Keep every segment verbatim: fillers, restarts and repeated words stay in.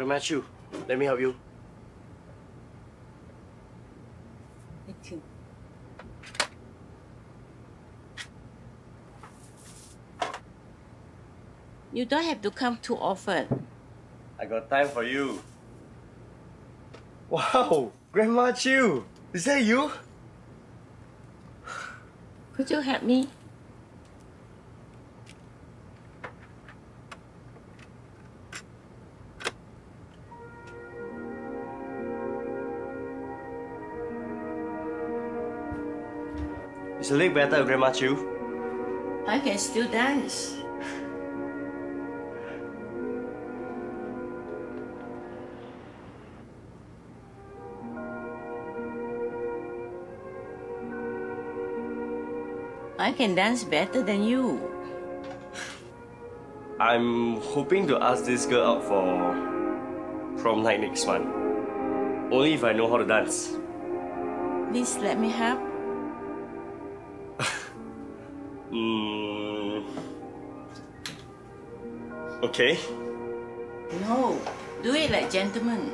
Grandma Chew, let me help you. Thank you. You don't have to come too often. I got time for you. Wow, Grandma Chew, is that you? Could you help me? Is your leg better, Grandma Chew? I can still dance. I can dance better than you. I'm hoping to ask this girl out for prom night next month. Only if I know how to dance. Please let me help. mm. Okay. No, do it like gentlemen.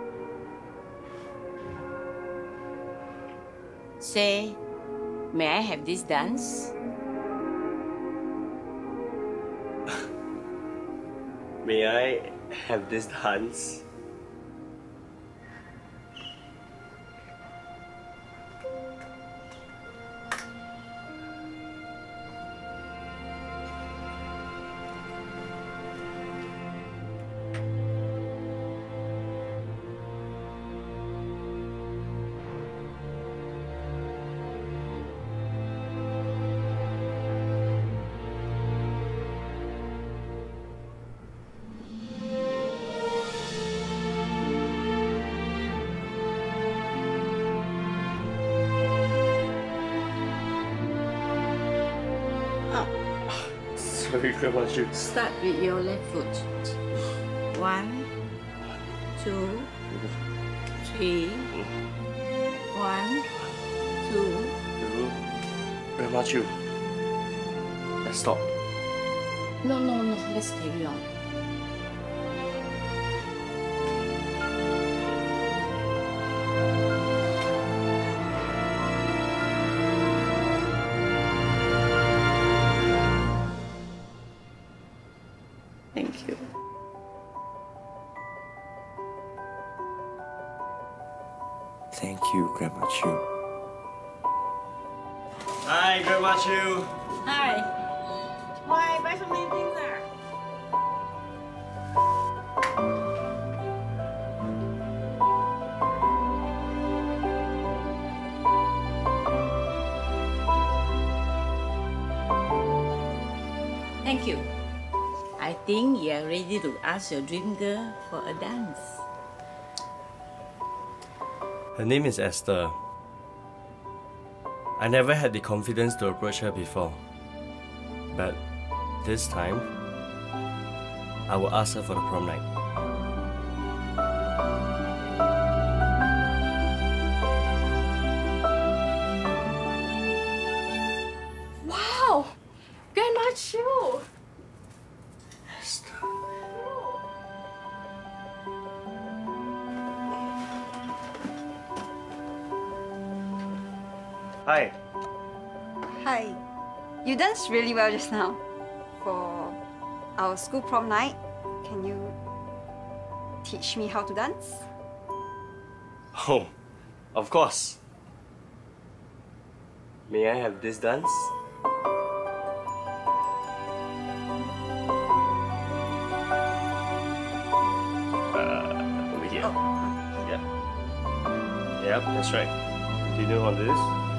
Say, may I have this dance? May I have this dance? Sorry, Grandma Chew. Start with your left foot. One, two, three. One, two. Grandma Chew. Let's stop. No, no, no. Let's carry on. Thank you. Thank you, Grandma Chew. Hi, Grandma Chew. Hi. Why buy so many things there? Thank you. I think you are ready to ask your dream girl for a dance. Her name is Esther. I never had the confidence to approach her before. But this time, I will ask her for the prom night. Wow! Grandma Chew! Esther. Hi. Hi. You danced really well just now. For our school prom night, can you teach me how to dance? Oh, of course. May I have this dance? Uh, over here. Oh. Yeah. Yep, that's right. Continue on this.